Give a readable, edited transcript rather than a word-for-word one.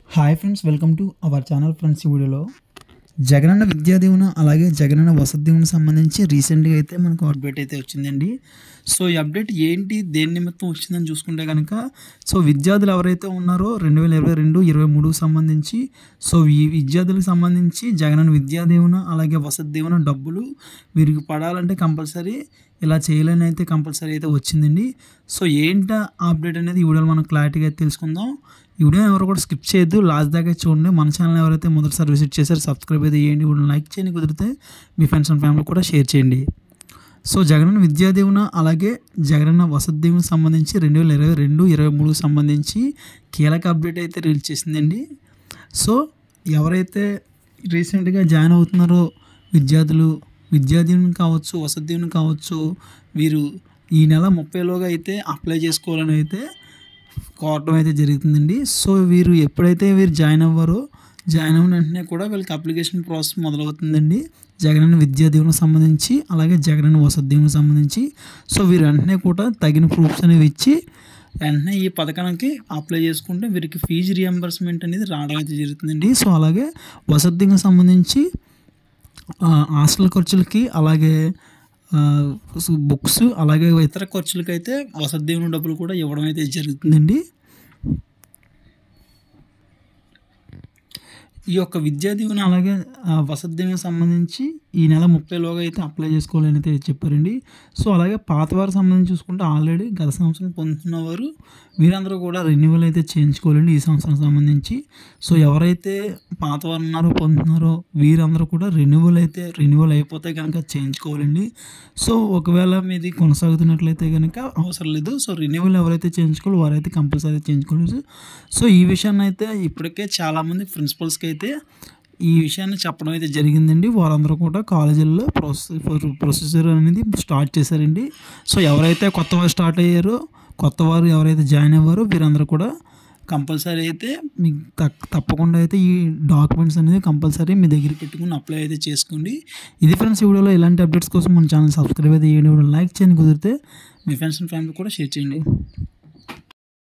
Hi friends, welcome to our channel. Friends, ఈ వీడియోలో జగనన్న విద్యా దీవెన అలాగే జగనన్న వసతి దీవెన సంబంధించి రీసెంట్గా అయితే మనకు అప్డేట్ అయితే వచ్చిందండి. సో ఈ అప్డేట్ ఏంటి, దేని నిమిత్తం వచ్చిందని చూసుకుంటే కనుక విద్యార్థులు ఎవరైతే ఉన్నారో 2022-23 సంబంధించి ఈ విద్యార్థులకు సంబంధించి జగనన్న విద్యా దీవెన అలాగే వసతి దీవెన డబ్బులు వీరికి పడాలంటే కంపల్సరీ ఇలా చేయాలని అయితే కంపల్సరీ అయితే వచ్చిందండి. ఏంటా అప్డేట్ అనేది ఈ వీడియోలో మనం క్లారిటీగా అయితే తెలుసుకుందాం. ఈ వీడియో ఎవరు కూడా స్కిప్ చేయొద్దు, లాస్ట్ దాకా చూడండి. మన ఛానల్ ఎవరైతే మొదటిసారి విజిట్ చేశారో సబ్స్క్రైబ్ అయితే చేయండి, వీడియో లైక్ చేయండి, కుదిరితే మీ ఫ్రెండ్స్ అండ్ ఫ్యామిలీ కూడా షేర్ చేయండి. జగనన్న విద్యా దీవెన అలాగే జగనన్న వసతి దీవెన సంబంధించి 2022-23 సంబంధించి కీలక అప్డేట్ అయితే రిలీజ్ చేసిందండి. ఎవరైతే రీసెంట్గా జాయిన్ అవుతున్నారో విద్యార్థులు విద్యా దీవెన కావచ్చు, వసతి దీవెన కావచ్చు, వీరు ఈ నెల 30లోగా అయితే అప్లై చేసుకోవాలని అయితే కోరటం అయితే జరుగుతుందండి. వీరు ఎప్పుడైతే జాయిన్ అవ్వారో జాయిన్ అయిన వెంటనే కూడా వీళ్ళకి అప్లికేషన్ ప్రాసెస్ మొదలవుతుందండి. జగనన్న విద్యా దీవెన సంబంధించి అలాగే జగనన్న వసతి దీవెన సంబంధించి వీరు వెంటనే కూడా తగిన ప్రూఫ్స్ అనేవి ఇచ్చి వెంటనే ఈ పథకానికి అప్లై చేసుకుంటే వీరికి ఫీజు రియంబర్స్మెంట్ అనేది రావడం అయితే జరుగుతుందండి. అలాగే వసతి దీవెన సంబంధించి హాస్టల్ ఖర్చులకి అలాగే బుక్స్ అలాగే ఇతర ఖర్చులకైతే వసతి దీవెన డబ్బులు కూడా ఇవ్వడం అయితే జరుగుతుందండి. ఈ యొక్క విద్యా దీవెన అలాగే వసతి దీవెన సంబంధించి ఈ నెల 30లోగా అయితే అప్లై చేసుకోవాలని అయితే చెప్పారండి. అలాగే పాత వారికి సంబంధించి చూసుకుంటే ఆల్రెడీ గత సంవత్సరం పొందుతున్నవారు వీరందరూ కూడా రెన్యువల్ అయితే చేయించుకోవాలండి ఈ సంవత్సరం సంబంధించి. ఎవరైతే పాత వారు ఉన్నారో పొందుతున్నారో వీరందరూ కూడా రెన్యువల్ అయిపోతే కనుక చేయించుకోవాలండి. ఒకవేళ మీది కొనసాగుతున్నట్లయితే కనుక అవసరం లేదు. రెన్యువల్ ఎవరైతే చేయించుకోవాలో వారైతే కంపల్సరీ చేయించుకోలేదు. ఈ విషయాన్ని అయితే ఇప్పటికే చాలామంది ప్రిన్సిపల్స్కి అయితే ఈ విషయాన్ని చెప్పడం అయితే జరిగిందండి. వారందరూ కూడా కాలేజీల్లో ప్రొసీజర్ అనేది స్టార్ట్ చేశారండి. ఎవరైతే కొత్త వారు స్టార్ట్ అయ్యారో కొత్త వారు ఎవరైతే జాయిన్ అవ్వారో వీరందరూ కూడా కంపల్సరీ అయితే మీకు తప్పకుండా అయితే ఈ డాక్యుమెంట్స్ అనేది కంపల్సరీ మీ దగ్గర పెట్టుకుని అప్లై అయితే చేసుకోండి. ఇది ఫ్రెండ్స్, ఈ వీడియోలో ఇలాంటి అప్డేట్స్ కోసం మన ఛానల్ సబ్స్క్రైబ్ అయితే చేయండి, లైక్ చేయండి, కుదిరితే మీ ఫ్రెండ్స్ అండ్ ఫ్యామిలీ కూడా షేర్ చేయండి.